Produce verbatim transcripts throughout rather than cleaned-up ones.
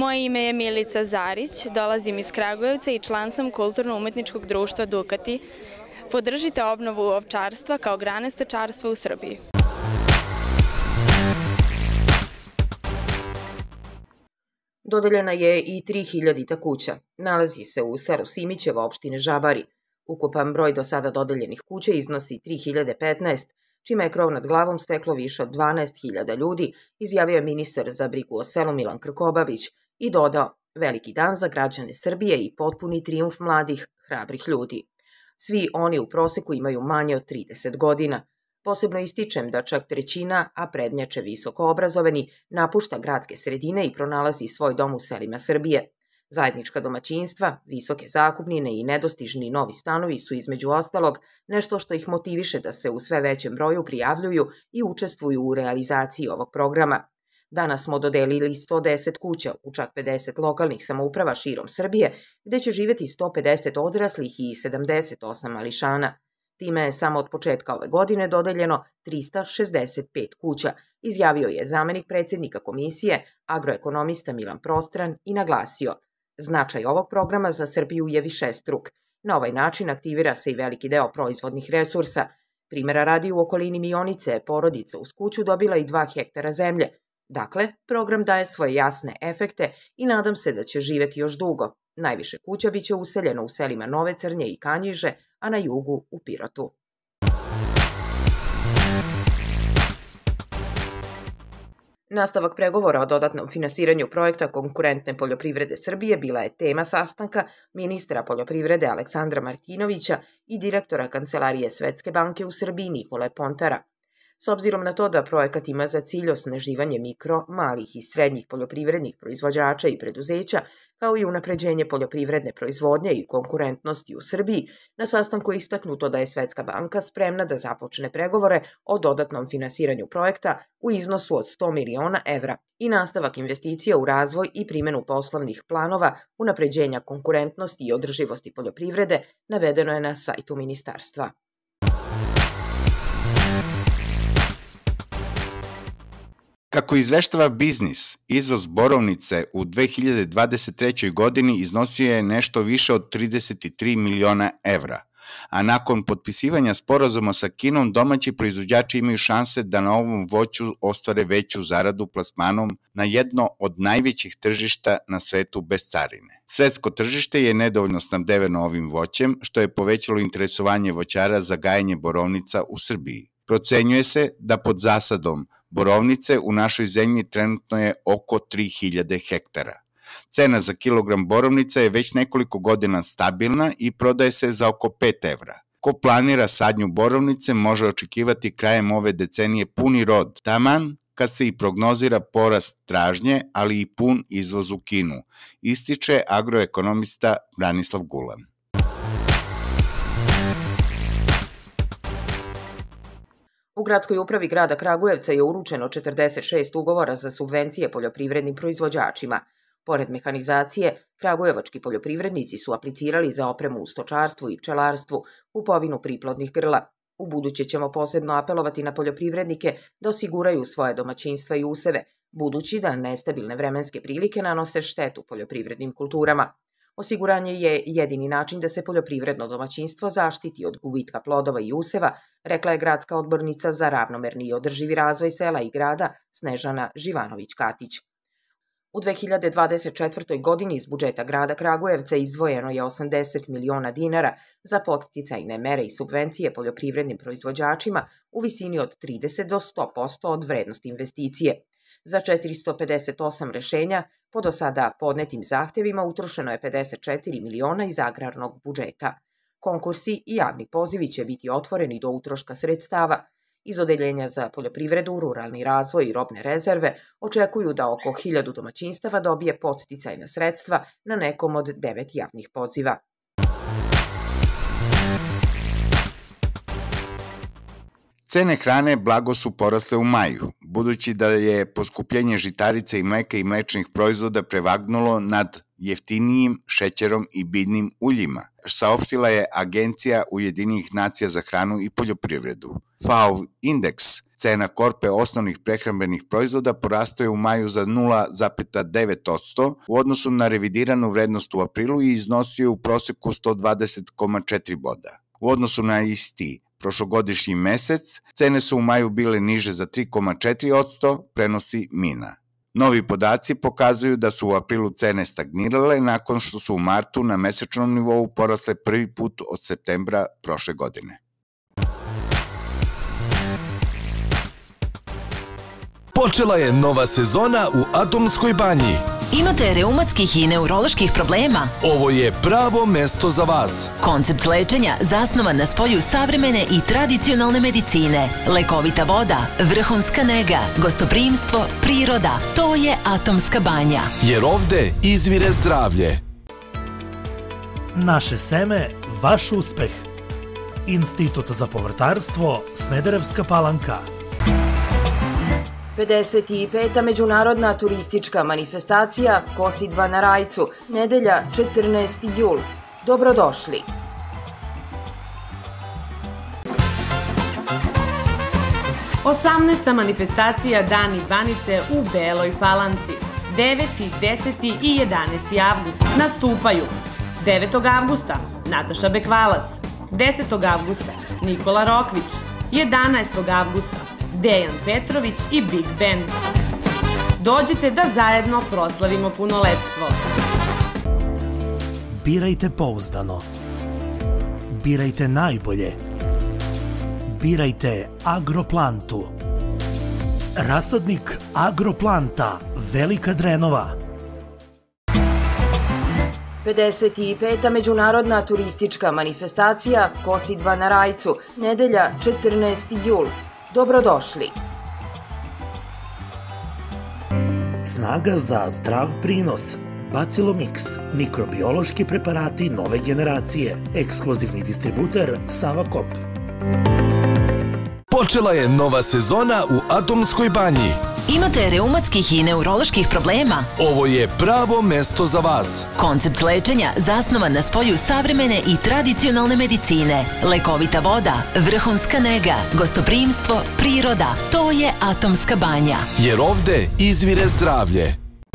Moje ime je Milica Zarić, dolazim iz Kragujevca i član sam Kulturno-umetničkog društva Dukati. Podržite obnovu ovčarstva kao grane stočarstva u Srbiji. Dodeljena je i tri hiljadita kuća. Nalazi se u selu Simićevo, opštine Žabari. Ukupan broj do sada dodeljenih kuća iznosi tri hiljade petnaest, čime je krov nad glavom steklo više od dvanaest hiljada ljudi, izjavio je ministar za brigu o selu Milan Krkobabić i dodao: veliki dan za građane Srbije i potpuni trijumf mladih, hrabrih ljudi. Svi oni u proseku imaju manje od trideset godina. Posebno ističem da čak trećina, a prednjače visoko obrazovani, napušta gradske sredine i pronalazi svoj dom u selima Srbije. Zajednička domaćinstva, visoke zakupnine i nedostižni novi stanovi su između ostalog nešto što ih motiviše da se u sve većem broju prijavljuju i učestvuju u realizaciji ovog programa. Danas smo dodelili sto deset kuća u čak pedeset lokalnih samouprava širom Srbije, gde će živeti sto pedeset odraslih i sedamdeset osam mališana. Time je samo od početka ove godine dodeljeno trista šezdeset pet kuća, izjavio je zamenik predsjednika komisije, agroekonomista Milan Prostran i naglasio: značaj ovog programa za Srbiju je višestruk. Na ovaj način aktivira se i veliki deo proizvodnih resursa. Primera radi, u okolini Mionice je porodica uz kuću dobila i dva hektara zemlje. Dakle, program daje svoje jasne efekte i nadam se da će živeti još dugo. Najviše kuća biće useljeno u selima Nove Crnje i Kanjiže, a na jugu u Pirotu. Nastavak pregovora o dodatnom finansiranju projekta konkurentne poljoprivrede Srbije bila je tema sastanka ministra poljoprivrede Aleksandra Martinovića i direktora Kancelarije Svetske banke u Srbiji Nikole Pontara. S obzirom na to da projekat ima za cilj osnaživanje mikro, malih i srednjih poljoprivrednih proizvođača i preduzeća, kao i unapređenje poljoprivredne proizvodnje i konkurentnosti u Srbiji, na sastanku je istaknuto da je Svetska banka spremna da započne pregovore o dodatnom finansiranju projekta u iznosu od sto miliona evra i nastavak investicija u razvoj i primjenu poslovnih planova, unapređenja konkurentnosti i održivosti poljoprivrede, navedeno je na sajtu ministarstva. Kako izveštava Biznis, izvoz borovnice u dve hiljade dvadeset trećoj. godini iznosio je nešto više od trideset tri miliona evra, a nakon potpisivanja sporazuma sa Kinom domaći proizvođači imaju šanse da na ovom voću ostvare veću zaradu plasmanom na jedno od najvećih tržišta na svetu bez carine. Svetsko tržište je nedovoljno snabdeveno ovim voćem, što je povećalo interesovanje voćara za gajenje borovnica u Srbiji. Procenjuje se da pod zasadom borovnice u našoj zemlji trenutno je oko tri hiljade hektara. Cena za kilogram borovnica je već nekoliko godina stabilna i prodaje se za oko pet evra. Ko planira sadnju borovnice može očekivati krajem ove decenije puni rod, taman kad se i prognozira porast tražnje, ali i pun izvoz u Kinu, ističe agroekonomista Branislav Gulan. U gradskoj upravi grada Kragujevca je uručeno četrdeset šest ugovora za subvencije poljoprivrednim proizvođačima. Pored mehanizacije, kragujevački poljoprivrednici su aplicirali za opremu u stočarstvu i pčelarstvu, kupovinu priplodnih grla. U buduće ćemo posebno apelovati na poljoprivrednike da osiguraju svoje domaćinstva i useve, budući da nestabilne vremenske prilike nanose štetu poljoprivrednim kulturama. Osiguranje je jedini način da se poljoprivredno domaćinstvo zaštiti od gubitka plodova i useva, rekla je gradska odbornica za ravnomerni i održivi razvoj sela i grada Snežana Živanović-Katić. U dve hiljade dvadeset četvrtoj. godini iz budžeta grada Kragujevca izdvojeno je osamdeset miliona dinara za podsticajne mere i subvencije poljoprivrednim proizvođačima u visini od trideset do sto posto od vrednosti investicije. Za četiristo pedeset osam rešenja po do sada podnetim zahtevima utrošeno je pedeset četiri miliona iz agrarnog budžeta. Konkursi i javni pozivi će biti otvoreni do utroška sredstava. Iz Odeljenja za poljoprivredu, ruralni razvoj i robne rezerve očekuju da oko hiljadu domaćinstava dobije podsticajna sredstva na nekom od devet javnih poziva. Cene hrane blago su porasle u maju, budući da je poskupljenje žitarica i mleka i mlečnih proizvoda prevagnulo nad jeftinijim šećerom i biljnim uljima, saopštila je Agencija Ujedinjenih nacija za hranu i poljoprivredu. F A O indeks Cena korpe osnovnih prehrambenih proizvoda porastao je u maju za nula zarez devet posto u odnosu na revidiranu vrednost u aprilu i iznosio u proseku sto dvadeset zarez četiri boda. U odnosu na isti prošlogodišnji mesec, cene su u maju bile niže za tri zarez četiri posto, prenosi Mina. Novi podaci pokazuju da su u aprilu cene stagnirale nakon što su u martu na mesečnom nivou porasle prvi put od septembra prošle godine. Počela je nova sezona u Atomskoj banji. Imate reumatskih i neuroloških problema? Ovo je pravo mesto za vas. Koncept lečenja zasnovan na spoju savremene i tradicionalne medicine. Lekovita voda, vrhunska nega, gostoprimstvo, priroda. To je Atomska banja. Jer ovde izvire zdravlje. Naše seme, vaš uspeh. Institut za povrtarstvo, Smederevska Palanka. pedeset peta međunarodna turistička manifestacija Kosidba na Rajcu, nedelja četrnaesti jul. Dobrodošli! osamnaesta manifestacija Dani Banice u Beloj Palanci. deveti, deseti i jedanaesti avgust nastupaju. devetog avgusta Nataša Bekvalac, desetog avgusta Nikola Rokvić, jedanaestog avgusta Dejan Petrović i Big Band. Dođite da zajedno proslavimo punoletstvo. Birajte pouzdano. Birajte najbolje. Birajte Agroplantu. Rasadnik Agroplanta, Velika Drenova. pedeset peta međunarodna turistička manifestacija Kosidba na Rajcu, nedelja četrnaesti jul. Dobrodošli! Snaga za zdrav prinos. Bacilomix. Mikrobiološki preparati nove generacije. Ekskluzivni distributer Savakop. Počela je nova sezona u Atomskoj banji. Imate reumatskih i neuroloških problema? Ovo je pravo mesto za vas. Koncept lečenja zasnovan na spoju savremene i tradicionalne medicine. Lekovita voda, vrhunska nega, gostoprimstvo, priroda. To je Atomska banja. Jer ovde izvire zdravlje.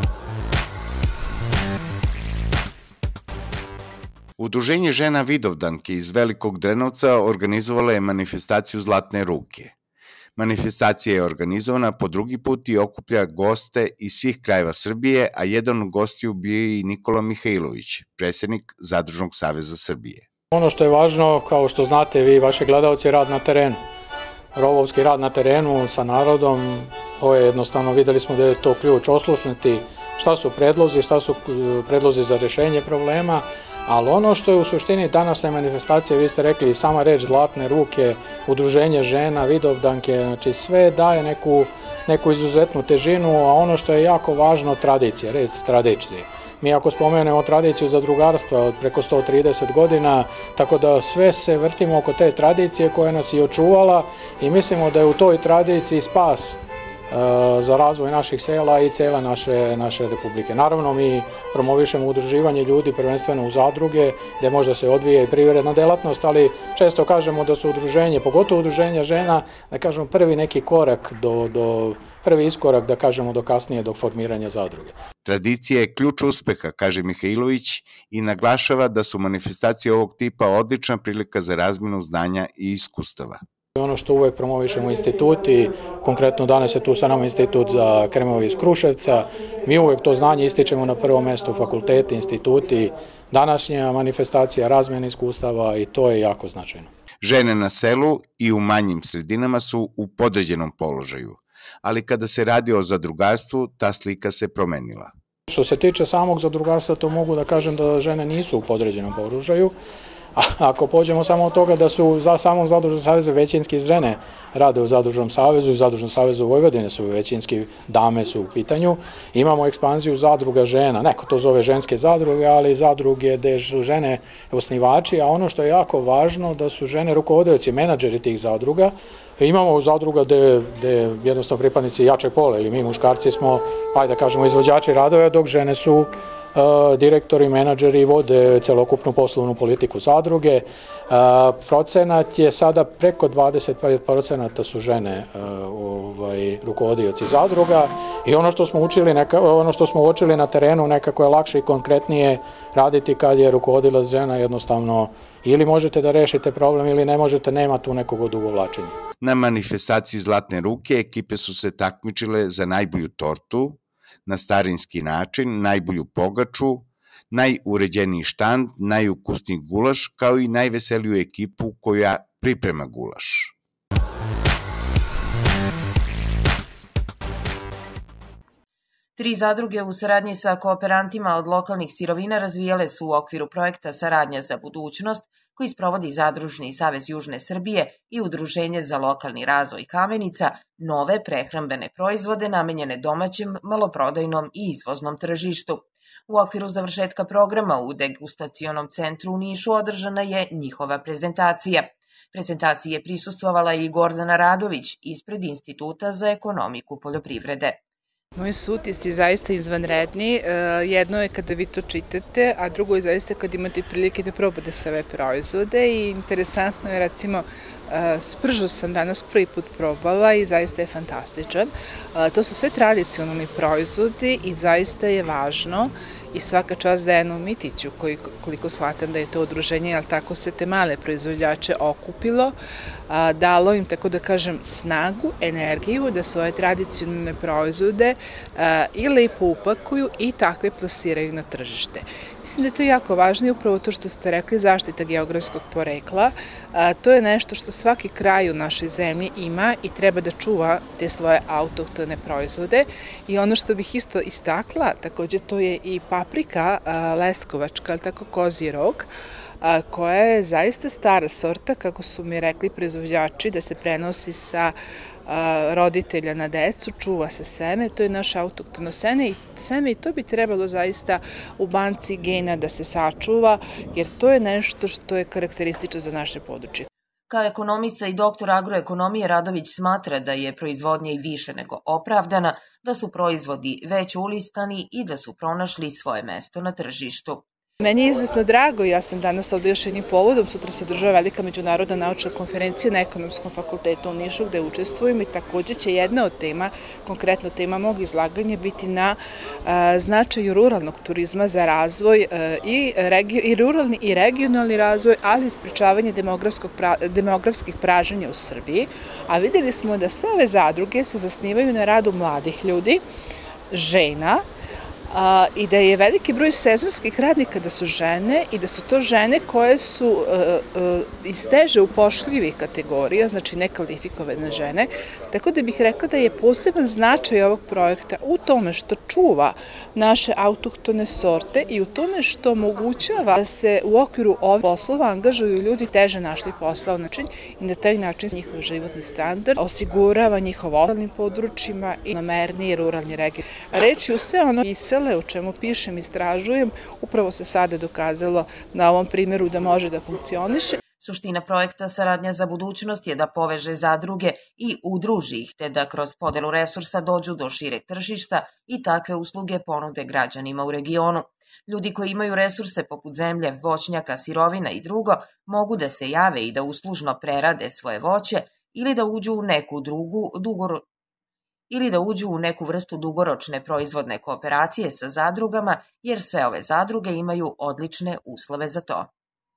Udruženje žena Vidovdanke iz Velikog Drenovca organizovala je manifestaciju Zlatne ruke. Manifestacija je organizovana po drugi put i okuplja goste iz svih krajeva Srbije, a jedan od gostiju bio je i Nikola Mihajlović, predsednik Zadružnog saveza Srbije. Ono što je važno, kao što znate vi, vaši gledalci, je rad na terenu. Rovovski rad na terenu sa narodom, to je jednostavno, videli smo da je to ključ, oslušnuti šta su predlozi, šta su predlozi za rešenje problema, ali ono što je u suštini današnja manifestacija, vi ste rekli, sama reč Zlatne ruke, udruženje žena, Vidovdanke, znači sve daje neku, neku izuzetnu težinu, a ono što je jako važno, tradicija, reč tradicije. Mi ako spomenemo tradiciju zadrugarstva od preko sto trideset godina, tako da sve se vrtimo oko te tradicije koja nas i očuvala i mislimo da je u toj tradiciji spas za razvoj naših sela i cele naše, naše republike. Naravno, mi promovišemo udruživanje ljudi prvenstveno u zadruge, gde možda se odvija i privredna delatnost, ali često kažemo da su udruženje, pogotovo udruženja žena, da kažemo prvi neki korak do, do prvi iskorak, da kažemo, do kasnije, do formiranja zadruge. Tradicija je ključ uspeha, kaže Mihajlović, i naglašava da su manifestacije ovog tipa odlična prilika za razmenu znanja i iskustava. Ono što uvek promovišemo instituti, konkretno danas je tu sa nama institut za kremovi iz Kruševca, mi uvek to znanje ističemo na prvom mestu, fakulteti, instituti, današnja manifestacija, razmjena iskustava i to je jako značajno. Žene na selu i u manjim sredinama su u podređenom položaju, ali kada se radi o zadrugarstvu, ta slika se promenila. Što se tiče samog zadrugarstva, to mogu da kažem da žene nisu u podređenom položaju. Ako pođemo samo od toga da su za samom Zadružnom savezu većinski žene rade u Zadružnom savezu, u Zadružnom savezu Vojvodine su većinski dame su u pitanju, imamo ekspanziju zadruga žena, neko to zove ženske zadruge, ali zadruge gde su žene osnivači, a ono što je jako važno da su žene rukovodioci, menadžeri tih zadruga. Imamo zadruga gde jednostavno pripadnici jačeg pola ili mi muškarci smo, ajde da kažemo, izvođači radova, dok žene su direktori, menadžeri vode celokupnu poslovnu politiku zadruge. Procenat je sada preko dvadeset pet procenata su žene rukovodioci zadruga i ono što smo učili, ono što smo uočili na terenu nekako je lakše i konkretnije raditi kad je rukovodilac žena, jednostavno ili možete da rešite problem ili ne možete, nema tu nekog odugovlačenja. Na manifestaciji Zlatne ruke ekipe su se takmičile za najbolju tortu, na starinski način, najbolju pogaču, najuređeniji štand, najukusniji gulaš, kao i najveseliju ekipu koja priprema gulaš. Tri zadruge u saradnji sa kooperantima od lokalnih sirovina razvijale su u okviru projekta Saradnja za budućnost, koji sprovodi Zadružni savez Južne Srbije i Udruženje za lokalni razvoj Kamenica, nove prehrambene proizvode namenjene domaćem, maloprodajnom i izvoznom tržištu. U okviru završetka programa u degustacionom centru u Nišu održana je njihova prezentacija. Prezentaciji je prisustvovala i Gordana Radović ispred Instituta za ekonomiku poljoprivrede. Moji su utisci zaista izvanredni. Jedno je kada vi to čitate, a drugo je zaista kad imate prilike da probate sve proizvode i interesantno je, recimo, spržu sam danas prvi put probala i zaista je fantastičan. To su sve tradicionalni proizvodi i zaista je važno i svaka čast Dejanu Mitiću, koliko shvatam da je to udruženje, ali tako se te male proizvođače okupilo, dalo im, tako da kažem, snagu, energiju da svoje tradicionalne proizvode i lepo upakuju i takve plasiraju na tržište. Mislim da je to jako važno i upravo to što ste rekli, zaštita geografskog porekla. To je nešto što svaki kraj u našoj zemlji ima i treba da čuva te svoje autohtone proizvode. I ono što bih isto istakla, takođe to je i paprika leskovačka, ali tako kozji rog, koja je zaista stara sorta, kako su mi rekli proizvođači, da se prenosi sa roditelja na decu, čuva se seme, to je naše autohtono seme i to bi trebalo zaista u banci gena da se sačuva, jer to je nešto što je karakteristično za naše područje. Kao ekonomista i doktor agroekonomije Radović smatra da je proizvodnja i više nego opravdana, da su proizvodi već ulistani i da su pronašli svoje mesto na tržištu. Meni je izuzetno drago, ja sam danas ovde još jednim povodom, sutra se održava velika međunarodna naučna konferencija na Ekonomskom fakultetu u Nišu gde učestvujem i takođe će jedna od tema, konkretno tema mog izlaganja, biti na značaju ruralnog turizma za razvoj i ruralni i regionalni razvoj, ali i sprečavanje demografskih pražnjenja u Srbiji. A videli smo da sve ove zadruge se zasnivaju na radu mladih ljudi, žena, i da je veliki broj sezonskih radnika da su žene i da su to žene koje su iz teže upošljivih kategorija, znači nekvalifikovane žene, tako da bih rekla da je poseban značaj ovog projekta u tome što čuva naše autohtone sorte i u tome što omogućava da se u okviru ovih poslova angažuju ljudi teže našli posao način i na taj način njihov životni standard osigurava njihov ostalim područjima i namerniji ruralni region. Reč je u sve ono pisale o čemu pišem, istražujem, upravo se sada dokazalo na ovom primjeru da može da funkcioniše. Suština projekta Saradnja za budućnost je da poveže zadruge i udruži ih, te da kroz podelu resursa dođu do šireg tržišta i takve usluge ponude građanima u regionu. Ljudi koji imaju resurse poput zemlje, voćnjaka, sirovina i drugo mogu da se jave i da uslužno prerade svoje voće ili da uđu u neku drugu dugoročnu ili da uđu u neku vrstu dugoročne proizvodne kooperacije sa zadrugama, jer sve ove zadruge imaju odlične uslove za to.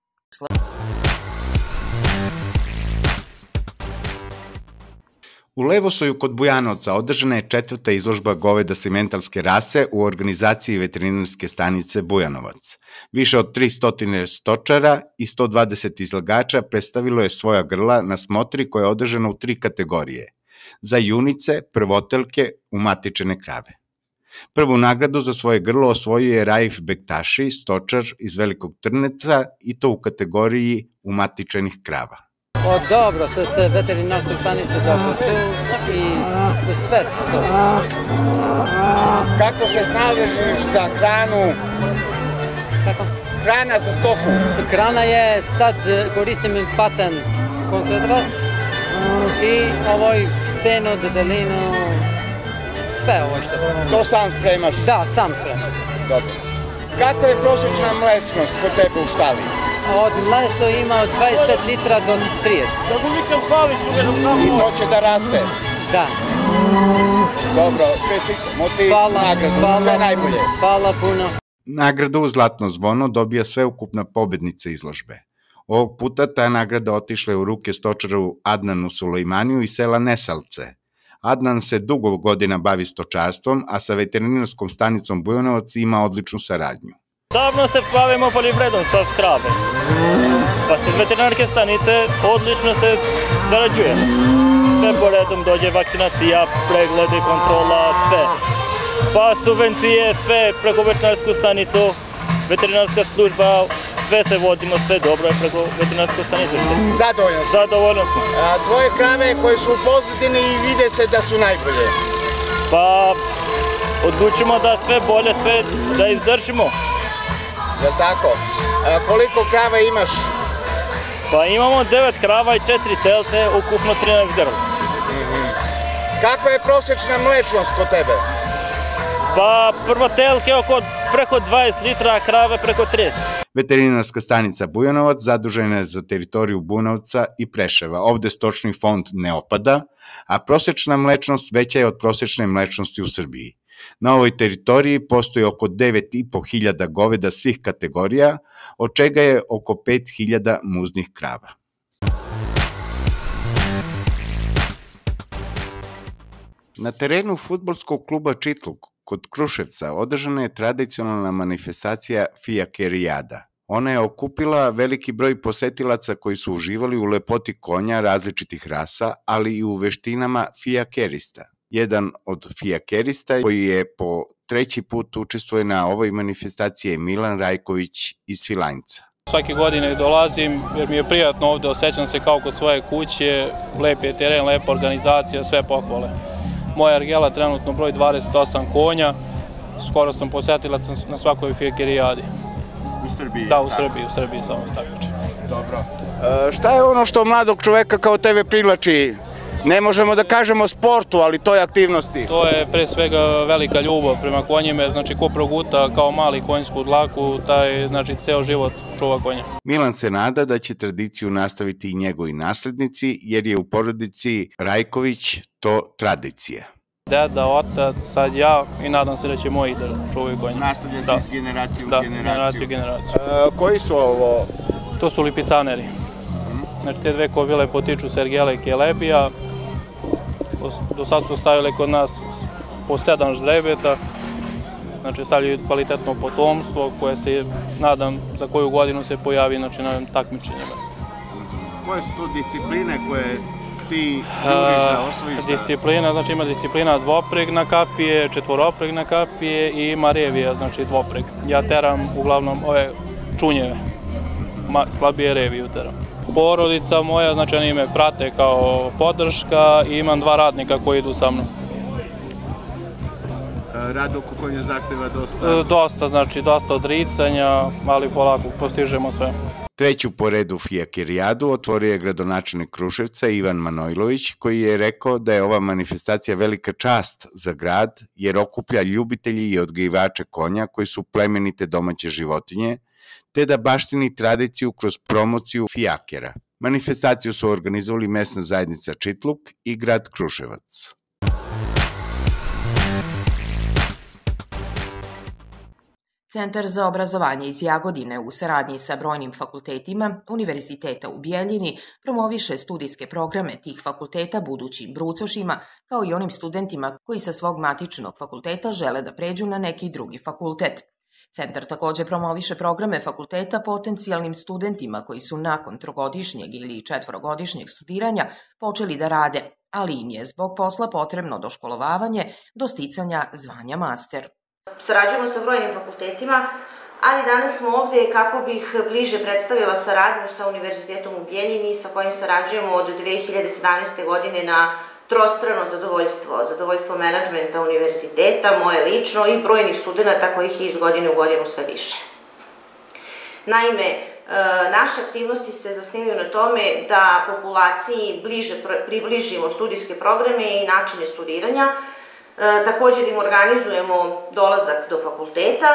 U Levosoju kod Bujanovca održana je četvrta izložba goveda simentalske rase u organizaciji veterinarske stanice Bujanovac. Više od tristo stočara i sto dvadeset izlagača predstavilo je svoja grla na smotri koja je održana u tri kategorije. Za junice, prvotelke, umatičene krave. Prvu nagradu za svoje grlo osvojio je Raif Bektaši, stočar iz Velikog Trneca, i to u kategoriji umatičenih krava. O, dobro, sa sve veterinarske stanice dobro su i sa sve su to. Kako se snalaziš za hranu? Kako? Hrana za stoku. Hrana je, sad koristim patent koncentrat i ovoj seno, detelinu, sve ovo što treba. To sam spremaš? Da, sam spremam. Dobro. Kakva je prosječna mlečnost kod tebe u štali? Od mlešto ima od dvadeset pet litra do trideset. I to će da raste? Da. Dobro, čestitamo ti nagradu, sve najbolje. Hvala puno. Nagradu Zlatno zvono dobija sveukupna pobednica izložbe. Ovog puta ta nagrada otišla je u ruke stočaru Adnanu Sulejmaniju iz sela Nesalce. Adnan se dugo godina bavi stočarstvom, a sa veterinarskom stanicom Bujanovac ima odličnu saradnju. Davno se bavimo poljoprivredom sa skrabe, pa se iz veterinarske stanice odlično se zarađuje. Sve po redom dođe vakcinacija, preglede, kontrola, sve. Pa subvencije, sve preko veterinarsku stanicu, veterinarska služba, sve se vodimo, sve dobro je preko veterinarske stanice. Zadovoljan si? Zadovoljan smo. A tvoje krave koje su u pozadini i vide se da su najbolje? Pa odlučimo da sve bolje, sve da izdržimo. Je li tako? A koliko krava imaš? Pa imamo devet krava i četiri telce, ukupno trinaest grla. Kakva je prosječna mlečnost kod tebe? Pa prvo telke oko preko dvadeset litra, a krave preko trideset. Veterinarska stanica Bujanovac zadužena je za teritoriju Bujanovca i Preševa. Ovde stočni fond ne opada, a prosečna mlečnost veća je od prosečne mlečnosti u Srbiji. Na ovoj teritoriji postoji oko devet i po hiljada goveda svih kategorija, od čega je oko pet hiljada muznih krava. Na terenu fudbalskog kluba Čitluk kod Kruševca održana je tradicionalna manifestacija Fijakerijada. Ona je okupila veliki broj posetilaca koji su uživali u lepoti konja različitih rasa, ali i u veštinama fijakerista. Jedan od fijakerista koji je po treći put učestvuje na ovoj manifestaciji je Milan Rajković iz Svilajnca. Svake godine dolazim jer mi je prijatno ovde, osjećam se kao kod svoje kuće, lep je teren, lepa organizacija, sve pohvale. Moja ergela trenutno broj dvadeset osam konja, skoro sam posetilac na svakoj fijakerijadi. U Srbiji? Da, u Srbiji, u Srbiji samo takmičim. Dobro. Šta je ono što mladog čoveka kao tebe privlači? Ne možemo da kažemo sportu, ali toj aktivnosti. To je pre svega velika ljubav prema konjima, znači ko proguta kao mali konjsku dlaku, taj znači ceo život čuva konja. Milan se nada da će tradiciju nastaviti i njegovi naslednici, jer je u porodici Rajković to tradicija. Deda, otac, sad ja i nadam se da će moji da čuvaju konja. Nastavlja se iz generacije u generaciju. Da, generacije u generaciju. Koji su ovo? To su lipicaneri. Znači te dve kobile potiču se ergele i kelebija. Do sad su stavili kod nas po sedam ždrebeta, znači stavljaju kvalitetno potomstvo koje se, nadam, za koju godinu se pojavi znači, na takmičenjima. Koje su tu discipline koje ti juriš da osvojiš? Disciplina, znači ima disciplina dvopreg na kapije, četvoropreg na kapije i ima revija, znači dvopreg. Ja teram uglavnom ove čunjeve, slabije reviju teram. Porodica moja, znači oni me prate kao podrška i imam dva radnika koji idu sa mnom. Rad oko konja zahteva dosta? Dosta, znači dosta odricanja, ali polako postižemo sve. Treću po redu fijakerijadu otvorio je gradonačelnik Kruševca Ivan Manojlović, koji je rekao da je ova manifestacija velika čast za grad, jer okuplja ljubitelji i odgajivače konja koji su plemenite domaće životinje, te da baštini tradiciju kroz promociju fijakera. Manifestaciju su organizovali mesna zajednica Čitluk i grad Kruševac. Centar za obrazovanje iz Jagodine u saradnji sa brojnim fakultetima Univerziteta u Bijeljini promoviše studijske programe tih fakulteta budućim brucošima, kao i onim studentima koji sa svog matičnog fakulteta žele da pređu na neki drugi fakultet. Centar takođe promoviše programe fakulteta potencijalnim studentima koji su nakon trogodišnjeg ili četvorogodišnjeg studiranja počeli da rade, ali im je zbog posla potrebno doškolovavanje do sticanja zvanja master. Sarađujemo sa brojnim fakultetima, ali danas smo ovde kako bih bliže predstavila saradnju sa Univerzitetom u Bijeljini sa kojim sarađujemo od dve hiljade sedamnaeste. godine na trostrano zadovoljstvo, zadovoljstvo menadžmenta univerziteta, moje lično i brojnih studenta kojih je iz godine u godinu sve više. Naime, naše aktivnosti se zasnivaju na tome da populaciji bliže približimo studijske programe i načine studiranja, takođe da im organizujemo dolazak do fakulteta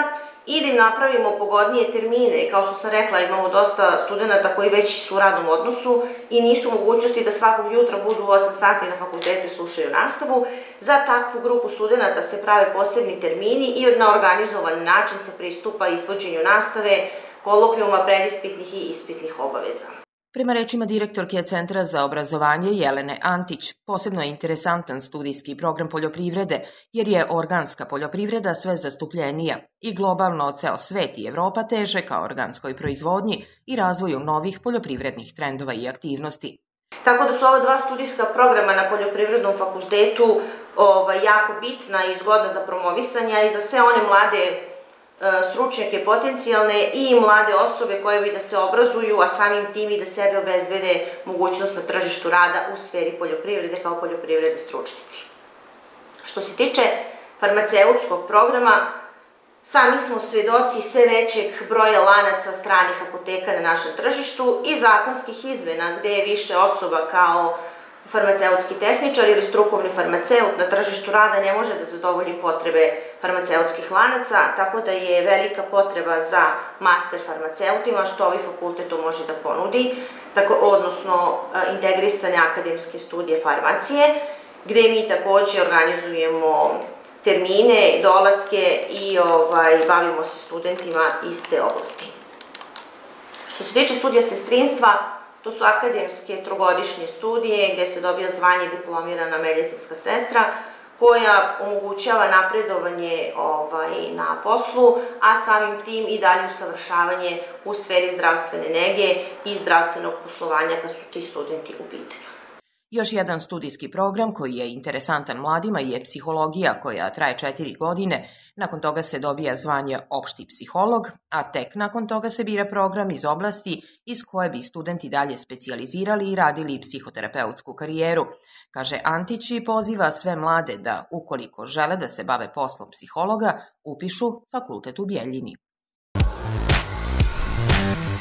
i da im napravimo pogodnije termine. Kao što sam rekla, imamo dosta studenta koji već su u radnom odnosu i nisu u mogućnosti da svakog jutra budu u osam sati na fakultetu i slušaju nastavu. Za takvu grupu studenta se prave posebni termini i na organizovan način se pristupa izvođenju nastave, kolokvijuma, predispitnih i ispitnih obaveza. Prema rečima direktorke Centra za obrazovanje Jelene Antić, posebno je interesantan studijski program poljoprivrede, jer je organska poljoprivreda sve zastupljenija i globalno ceo svet i Evropa teže ka organskoj proizvodnji i razvoju novih poljoprivrednih trendova i aktivnosti. Tako da su ova dva studijska programa na Poljoprivrednom fakultetu jako bitna i zgodna za promovisanje i za sve one mlade stručnjake potencijalne i mlade osobe koje bi da se obrazuju, a samim tim i da sebe obezbede mogućnost na tržištu rada u sferi poljoprivrede kao poljoprivredni stručnici. Što se tiče farmaceutskog programa, sami smo svedoci sve većeg broja lanaca stranih apoteka na našem tržištu i zakonskih izmena gde je više osoba kao farmaceutski tehničar ili strukovni farmaceut na tržištu rada ne može da zadovolji potrebe farmaceutskih lanaca, tako da je velika potreba za master farmaceutima, što ovaj fakultet to može da ponudi, odnosno integrisane akademske studije farmacije, gde mi takođe organizujemo termine, dolaske i bavimo se studentima iz te oblasti. Što se tiče studija sestrinstva, to su akademske trogodišnje studije gde se dobija zvanje diplomirana medicinska sestra koja omogućava napredovanje na poslu, a samim tim i dalje usavršavanje u sferi zdravstvene nege i zdravstvenog poslovanja kad su ti studenti u pitanju. Još jedan studijski program koji je interesantan mladima je psihologija koja traje četiri godine, nakon toga se dobija zvanje opšti psiholog, a tek nakon toga se bira program iz oblasti iz koje bi studenti dalje specijalizirali i radili psihoterapeutsku karijeru. Kaže Antić i poziva sve mlade da, ukoliko žele da se bave poslom psihologa, upišu fakultet u Bjeljini.